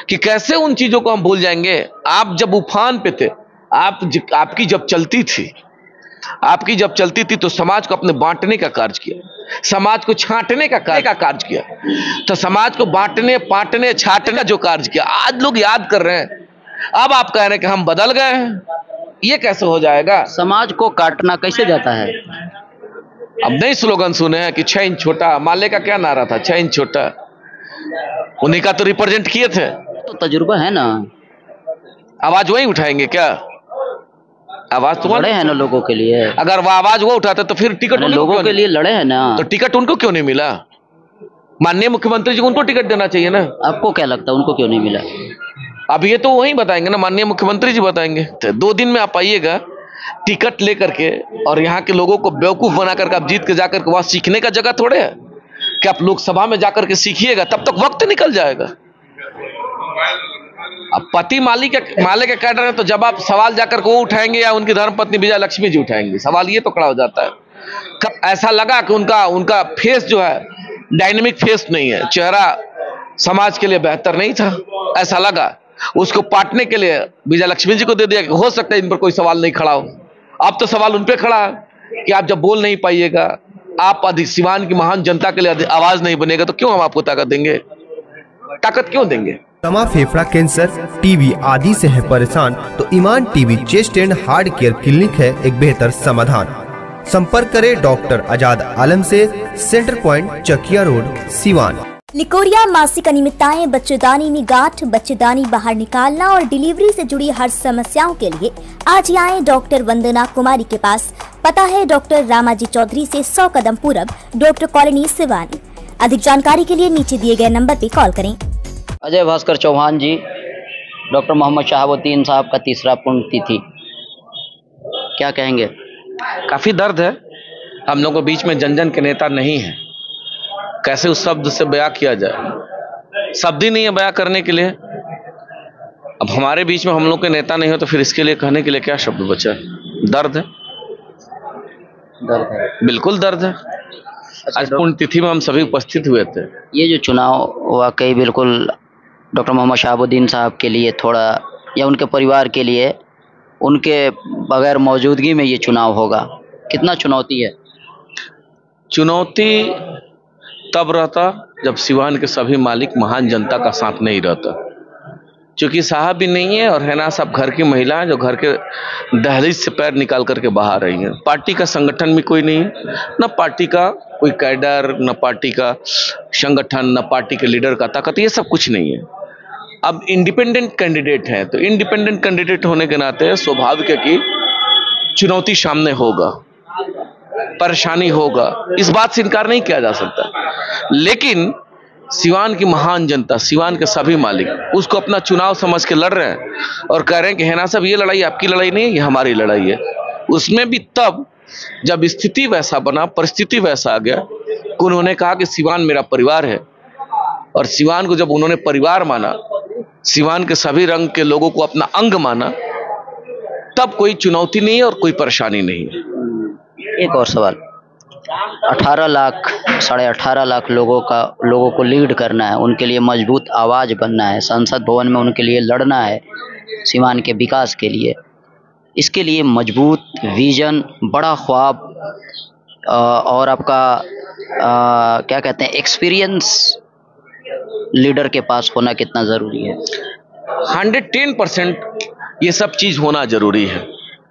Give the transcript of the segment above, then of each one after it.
कि कैसे उन चीजों को हम भूल जाएंगे। आप जब उफान पे थे, आपकी जब चलती थी तो समाज को अपने बांटने का कार्य किया, समाज को छांटने का कार्य किया। तो समाज को बांटने, पाटने, छांटने का जो कार्य किया, आज लोग याद कर रहे हैं। अब आप कह रहे हैं कि हम बदल गए हैं, ये कैसे हो जाएगा? समाज को काटना कैसे जाता है? अब नई स्लोगन सुने हैं कि 6 इंच छोटा, माले का क्या नारा था, 6 इंच छोटा, उन्हीं का तो रिप्रेजेंट किए थे। तो तजुर्बा है ना, आवाज वही उठाएंगे क्या? आवाज तो लड़े हैं ना लोगों के लिए। अगर वो आवाज वो उठाते तो फिर टिकट लोगों के लिए लड़े हैं ना, तो टिकट उनको क्यों नहीं मिला? माननीय मुख्यमंत्री जी को उनको टिकट देना चाहिए ना। आपको क्या लगता है उनको क्यों नहीं मिला? अब ये तो वही बताएंगे ना, माननीय मुख्यमंत्री जी बताएंगे। तो 2 दिन में आप आइएगा टिकट लेकर के, और यहाँ के लोगों को बेवकूफ बना करके आप जीत के जाकर के वहां सीखने का जगह थोड़े है कि आप लोकसभा में जाकर के सीखिएगा, तब तक वक्त निकल जाएगा। अब पति माले के कैडर है, तो जब आप सवाल जाकर के वो उठाएंगे या उनकी धर्मपत्नी विजय लक्ष्मी जी उठाएंगे, सवाल ये तो खड़ा हो जाता है। कब ऐसा लगा कि उनका फेस जो है डायनेमिक फेस नहीं है, चेहरा समाज के लिए बेहतर नहीं था, ऐसा लगा। उसको पाटने के लिए विजय लक्ष्मी जी को दे दिया कि हो सकता है इन पर कोई सवाल नहीं खड़ा हो। अब तो सवाल उन पे खड़ा है कि आप जब बोल नहीं पाइएगा, आप सिवान की महान जनता के लिए आवाज नहीं बनेगा, तो क्यों हम आपको ताकत देंगे? ताकत क्यों देंगे? दमा, फेफड़ा कैंसर, टीबी आदि से है परेशान तो Iman TB chest and heart care clinic है एक बेहतर समाधान। संपर्क करें डॉक्टर आजाद आलम से, centre point Chakia road, Siwan. Leucorrhoea, मासिक अनियमितताएं, बच्चेदानी में गांठ, बच्चेदानी बाहर निकालना और डिलीवरी से जुड़ी हर समस्याओं के लिए आज ही आए डॉक्टर वंदना कुमारी के पास। पता है डॉक्टर रामाजी चौधरी से 100 कदम पूरब, डॉक्टर कॉलोनी, सिवानी। अधिक जानकारी के लिए नीचे दिए गए नंबर पर कॉल करें। अजय भास्कर चौहान जी, डॉक्टर मोहम्मद शहाबुद्दीन साहब का 3रा पुण्यतिथि, क्या कहेंगे? काफी दर्द है, हम लोगों के बीच में जन के नेता नहीं है। कैसे उस शब्द से बयां किया जाए, शब्द ही नहीं है बयां करने के लिए। अब हमारे बीच में हम लोग के नेता नहीं हो तो फिर इसके लिए कहने के लिए क्या शब्द बचा? दर्द है, दर्द है, बिल्कुल दर्द है। आज पुण्यतिथि में हम सभी उपस्थित हुए थे। ये जो चुनाव वाकई बिल्कुल डॉक्टर मोहम्मद शहाबुद्दीन साहब के लिए थोड़ा, या उनके परिवार के लिए, उनके बगैर मौजूदगी में ये चुनाव होगा, कितना चुनौती है? चुनौती तब रहता जब सिवान के सभी मालिक महान जनता का साथ नहीं रहता। क्योंकि साहब भी नहीं है और है ना सब घर की महिला है जो घर के दहलीज से पैर निकाल करके बाहर रही हैं। पार्टी का संगठन भी कोई नहीं है, न पार्टी का कोई कैडर, न पार्टी का संगठन, न पार्टी के लीडर का ताकत, ये सब कुछ नहीं है। अब इंडिपेंडेंट कैंडिडेट है, तो इंडिपेंडेंट कैंडिडेट होने के नाते स्वाभाविक है कि चुनौती सामने होगा, परेशानी होगा, इस बात से इनकार नहीं किया जा सकता। लेकिन सिवान की महान जनता, सिवान के सभी मालिक उसको अपना चुनाव समझ के लड़ रहे हैं और कह रहे हैं कि है ना साहब, ये लड़ाई आपकी लड़ाई नहीं है, ये हमारी लड़ाई है। उसमें भी तब जब स्थिति वैसा बना, परिस्थिति वैसा आ गया कि उन्होंने कहा कि सिवान मेरा परिवार है, और सिवान को जब उन्होंने परिवार माना, सिवान के सभी रंग के लोगों को अपना अंग माना, तब कोई चुनौती नहीं है और कोई परेशानी नहीं है। एक और सवाल, 18 लाख, 18.5 लाख लोगों को लीड करना है, उनके लिए मजबूत आवाज बनना है, संसद भवन में उनके लिए लड़ना है, सिवान के विकास के लिए। इसके लिए मजबूत विजन, बड़ा ख्वाब और आपका क्या कहते हैं, एक्सपीरियंस लीडर के पास होना कितना ज़रूरी है? 110% ये सब चीज़ होना जरूरी है।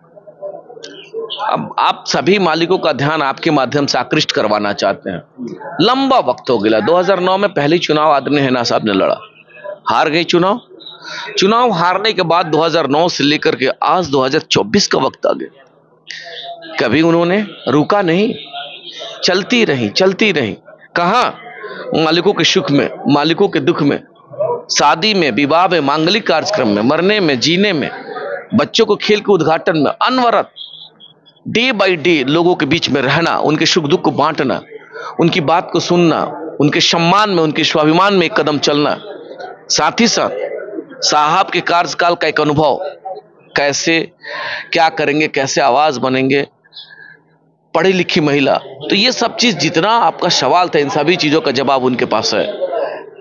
अब आप सभी मालिकों का ध्यान आपके माध्यम से आकृष्ट करवाना चाहते हैं। लंबा वक्त हो गया, 2009 में पहली चुनाव आदरणीय हैना साहब ने लड़ा, हार गई चुनाव हारने के बाद 2009 से लेकर के आज 2024 का वक्त आ गया, कभी उन्होंने रुका नहीं, चलती रही। कहां? मालिकों के सुख में, मालिकों के दुख में, शादी में, विवाह में, मांगलिक कार्यक्रम में, मरने में, जीने में, बच्चों को खेल के उद्घाटन में, अनवरत डे बाय डे लोगों के बीच में रहना, उनके सुख दुख को बांटना, उनकी बात को सुनना, उनके सम्मान में, उनके स्वाभिमान में एक कदम चलना। साथ ही साथ साहब के कार्यकाल का एक अनुभव, कैसे क्या करेंगे, कैसे आवाज बनेंगे, पढ़ी लिखी महिला, तो ये सब चीज जितना आपका सवाल था, इन सभी चीजों का जवाब उनके पास है।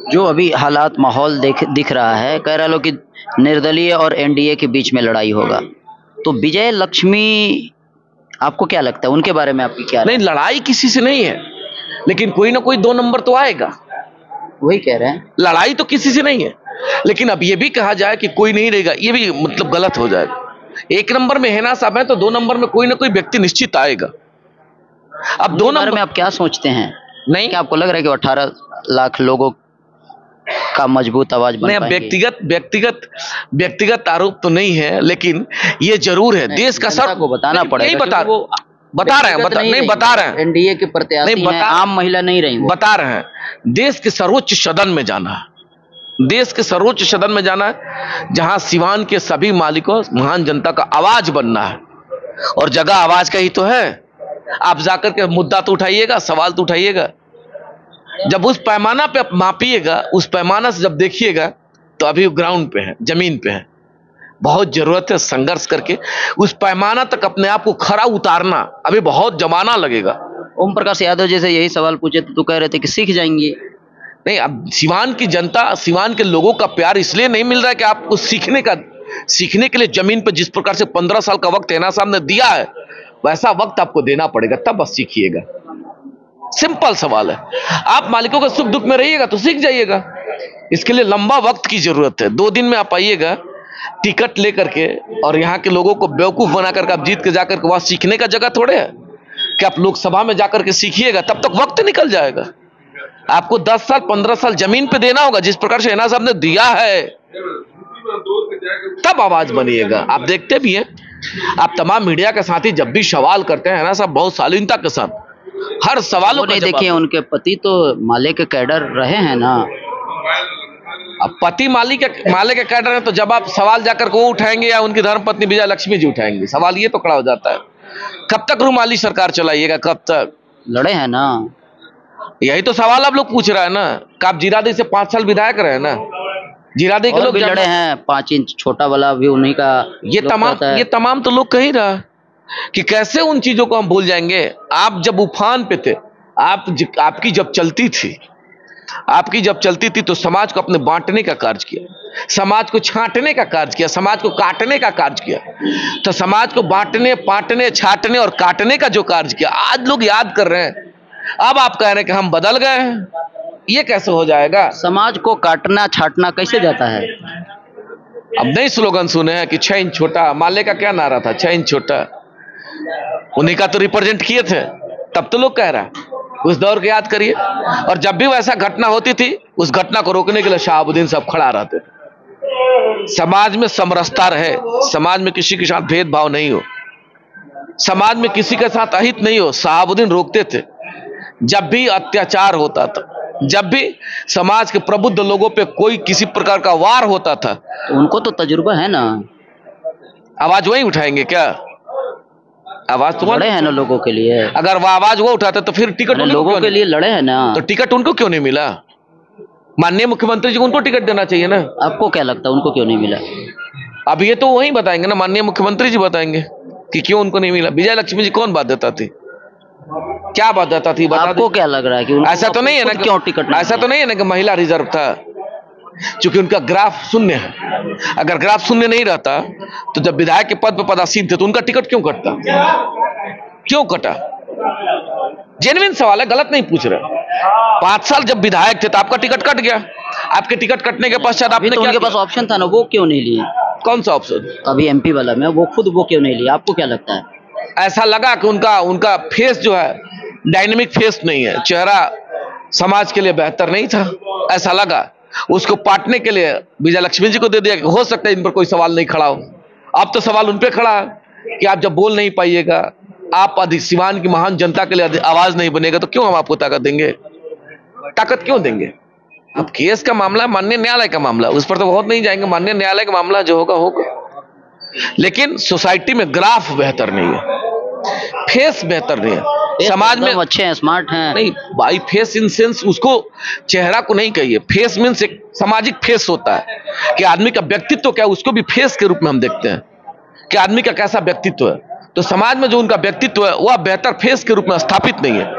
जो अभी हालात माहौल दिख रहा है, कह रहे लोग कि निर्दलीय और एनडीए के बीच में लड़ाई होगा, तो विजय लक्ष्मी आपको क्या लगता है, उनके बारे में आपकी क्या? नहीं, लड़ाई किसी से नहीं है, लेकिन कोई ना कोई 2 नंबर तो आएगा। वही कह रहे हैं, लड़ाई तो किसी से नहीं है, लेकिन अब ये भी कहा जाए कि कोई नहीं रहेगा, ये भी मतलब गलत हो जाएगा। 1 नंबर में हेना साहब है तो 2 नंबर में कोई ना कोई व्यक्ति निश्चित आएगा। अब 2 नंबर में आप क्या सोचते हैं? नहीं, क्या आपको लग रहा है कि 18 लाख लोगों का मजबूत आवाज बन नहीं, व्यक्तिगत आरोप तो नहीं है, लेकिन ये जरूर है देश का सर को बताना पड़ेगा। नहीं बता रहे हैं एनडीए के प्रत्याशी हैं, आम महिला नहीं रही, बता रहे हैं देश के सर्वोच्च सदन में जाना है, देश के सर्वोच्च सदन में जाना है, जहां सिवान के सभी मालिकों महान जनता का आवाज बनना है, और जगह आवाज का ही तो है। आप जाकर के मुद्दा तो उठाइएगा, सवाल तो उठाइएगा, जब उस पैमाना पे आप मापिएगा, उस पैमाना से जब देखिएगा, तो अभी ग्राउंड पे है, जमीन पे है। बहुत जरूरत है संघर्ष करके उस पैमाना तक अपने आप को खरा उतारना, अभी बहुत जमाना लगेगा। ओम प्रकाश यादव जैसे यही सवाल पूछे तो कह रहे थे कि सीख जाएंगे। नहीं, अब सिवान की जनता, सिवान के लोगों का प्यार इसलिए नहीं मिल रहा है कि आपको सीखने के लिए जमीन पर जिस प्रकार से 15 साल का वक्त हेना साहब ने दिया है, वैसा वक्त आपको देना पड़ेगा, तब बस सीखिएगा। सिंपल सवाल है। आप मालिकों के सुख दुख में रहिएगा तो सीख जाइएगा, इसके लिए लंबा वक्त की जरूरत है। 2 दिन में आप आइएगा टिकट लेकर के, और यहाँ के लोगों को बेवकूफ बनाकर के आप जीत के जाकर के वहां सीखने का जगह थोड़े है कि आप लोकसभा में जाकर के सीखिएगा, तब तक वक्त निकल जाएगा। आपको 10 साल 15 साल जमीन पे देना होगा, जिस प्रकार से हेना साहब ने दिया है, तब आवाज बनिएगा। आप देखते भी हैं, आप तमाम मीडिया के साथी जब भी सवाल करते हैं, हेना साहब बहुत शालीनता के साथ हर सवालों को देखिए, उनके पति तो माले के कैडर रहे हैं ना। अब पति माले के कैडर है, तो जब आप सवाल जाकर को उठाएंगे या उनकी धर्मपत्नी विजय लक्ष्मी जी उठाएंगे, सवाल ये तो खड़ा हो जाता है, कब तक रुमाली सरकार चलाइएगा, कब तक? लड़े हैं ना, यही तो सवाल आप लोग पूछ रहे हैं ना। आप जीरादेई से 5 साल विधायक रहे हैं ना, जीरादेई के लोग भी लड़े हैं, 5 इंच छोटा वाला भी उन्हीं का। ये तमाम तो लोग कह ही रहा कि कैसे उन चीजों को हम भूल जाएंगे। आप जब उफान पे थे, आपकी जब चलती थी तो समाज को अपने बांटने का कार्य किया, समाज को छांटने का कार्य किया, समाज को काटने का कार्य किया। तो समाज को बांटने, पाटने, छांटने और काटने का जो कार्य किया, आज लोग याद कर रहे हैं। अब आप कह रहे हैं कि हम बदल गए हैं, ये कैसे हो जाएगा? समाज को काटना छांटना कैसे जाता है? अब नई स्लोगन सुने हैं कि 6 इंच छोटा, माले का क्या नारा था, 6 इंच छोटा, उन्हीं का तो रिप्रेजेंट किए थे, तब तो लोग कह रहा है। उस दौर को याद करिए, और जब भी वैसा घटना होती थी, उस घटना को रोकने के लिए शहाबुद्दीन साहब खड़ा रहते थे। समाज में समरसता रहे, समाज में किसी के साथ भेदभाव नहीं हो, समाज में किसी के साथ अहित नहीं हो, शहाबुद्दीन रोकते थे। जब भी अत्याचार होता था, जब भी समाज के प्रबुद्ध लोगों पे कोई किसी प्रकार का वार होता था, उनको तो तजुर्बा है ना। आवाज वही उठाएंगे क्या? आवाज तो लड़े हैं ना लोगों के लिए। अगर वो आवाज वो उठाते तो फिर टिकट लोगों के लिए लड़े हैं ना, तो टिकट उनको क्यों नहीं मिला? माननीय मुख्यमंत्री जी को उनको टिकट देना चाहिए ना। आपको क्या लगता है उनको क्यों नहीं मिला? अब ये तो वही बताएंगे ना, माननीय मुख्यमंत्री जी बताएंगे कि क्यों उनको नहीं मिला। विजय लक्ष्मी जी कौन बाध्यता थी, क्या बाध्यता थी? आपको क्या लग रहा है कि ऐसा तो नहीं है ना, क्यों टिकट? ऐसा तो नहीं है ना कि महिला रिजर्व था, क्योंकि उनका ग्राफ शून्य है। अगर ग्राफ शून्य नहीं रहता तो जब विधायक के पद पर पदासीन थे तो उनका टिकट क्यों कटता, क्यों कटा? जेन्युइन सवाल है, गलत नहीं पूछ रहे। 5 साल जब विधायक थे तो आपका टिकट कट गया। आपके टिकट कटने के पश्चात आपने तो उनके पास ऑप्शन था ना, वो क्यों नहीं लिए? कौन सा ऑप्शन? अभी एमपी वाला में वो क्यों नहीं लिया? आपको क्या लगता है? ऐसा लगा कि उनका फेस जो है डायनेमिक फेस नहीं है, चेहरा समाज के लिए बेहतर नहीं था, ऐसा लगा। उसको पाटने के लिए विजय लक्ष्मी जी को दे दिया कि हो सकता है इन पर कोई सवाल नहीं खड़ा हो। अब तो सवाल उन पे खड़ा है कि आप जब बोल नहीं पाइएगा, आप सिवान की महान जनता के लिए आवाज नहीं बनेगा, तो क्यों हम आपको ताकत देंगे? ताकत क्यों देंगे? अब केस का मामला माननीय न्यायालय का मामला, उस पर तो बहुत नहीं जाएंगे। माननीय न्यायालय का मामला जो होगा होगा, लेकिन सोसाइटी में ग्राफ बेहतर नहीं है, फेस बेहतर नहीं है। समाज में अच्छे हैं, स्मार्ट हैं। नहीं भाई, फेस इन सेंस उसको चेहरा को नहीं कहिए। फेस मीन्स एक सामाजिक फेस होता है कि आदमी का व्यक्तित्व क्या है, उसको भी फेस के रूप में हम देखते हैं कि आदमी का कैसा व्यक्तित्व है। तो समाज में जो उनका व्यक्तित्व है वह बेहतर फेस के रूप में स्थापित नहीं है।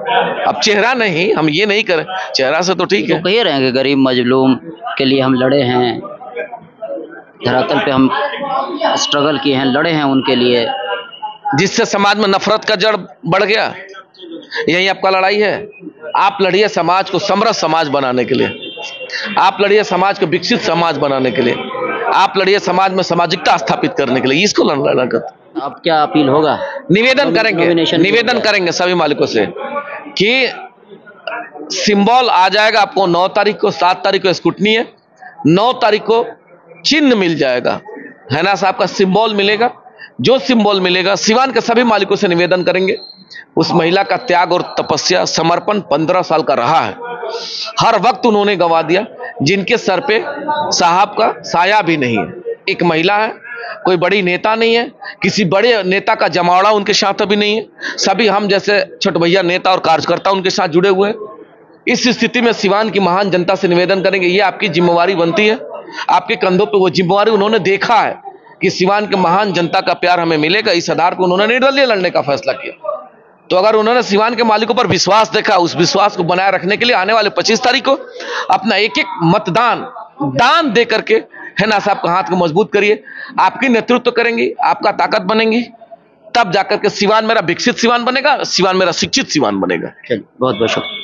अब चेहरा नहीं, हम ये नहीं करें, चेहरा से तो ठीक तो है। कह रहे हैं कि गरीब मजलूम के लिए हम लड़े हैं, धरातल पे हम स्ट्रगल किए हैं, लड़े हैं उनके लिए। जिससे समाज में नफरत का जड़ बढ़ गया, यही आपका लड़ाई है। आप लड़िए समाज को समृद्ध समाज बनाने के लिए, आप लड़िए समाज को विकसित समाज बनाने के लिए, आप लड़िए समाज में सामाजिकता स्थापित करने के लिए, इसको लड़ना करते। अब क्या अपील होगा? निवेदन करेंगे सभी मालिकों से कि सिंबल आ जाएगा आपको 9 तारीख को, 7 तारीख को स्कूटनी है, 9 तारीख को चिन्ह मिल जाएगा, है ना साहब का सिंबल मिलेगा। जो सिंबल मिलेगा, सिवान के सभी मालिकों से निवेदन करेंगे, उस महिला का त्याग और तपस्या समर्पण 15 साल का रहा है। हर वक्त उन्होंने गंवा दिया, जिनके सर पे साहब का साया भी नहीं है। एक महिला है, कोई बड़ी नेता नहीं है, किसी बड़े नेता का जमावड़ा उनके साथ अभी नहीं है। सभी हम जैसे छोटे भैया नेता और कार्यकर्ता उनके साथ जुड़े हुए हैं। इस स्थिति में सिवान की महान जनता से निवेदन करेंगे, ये आपकी जिम्मेवारी बनती है, आपके कंधों पे वो जिम्मेवारी। उन्होंने देखा है कि सिवान के महान जनता का प्यार हमें मिलेगा, इस आधार पर उन्होंने निर्दलीय लड़ने का फैसला किया। तो अगर उन्होंने सिवान के मालिकों पर विश्वास देखा, उस विश्वास को बनाए रखने के लिए आने वाले 25 तारीख को अपना एक एक मतदान दान दे करके, है ना साहब का हाथ को मजबूत करिए। आपकी नेतृत्व करेंगी, आपका ताकत बनेंगी, तब जाकर के सिवान मेरा विकसित सिवान बनेगा, सिवान मेरा शिक्षित सिवान बनेगा। चलिए, बहुत बहुत शुक्रिया।